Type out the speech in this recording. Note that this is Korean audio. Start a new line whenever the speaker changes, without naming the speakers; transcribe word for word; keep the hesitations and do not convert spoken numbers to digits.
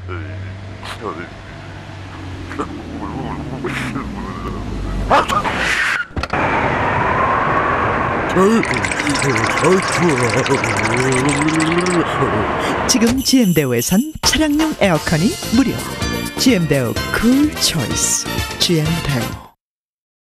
지금 지엠대우에선 차량용 에어컨이 무료. 지엠대우 쿨 초이스. 지엠대우.